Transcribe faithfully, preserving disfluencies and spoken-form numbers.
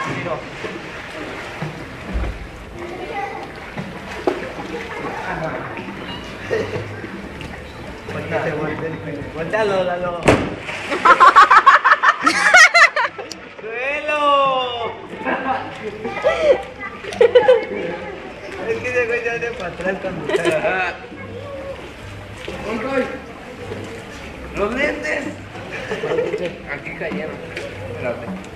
Voltealo, Lalo. ¡Suelo! Es que ese güey ya viene para atrás cuando está. ¡Los lentes! Aquí cayeron. Espérate.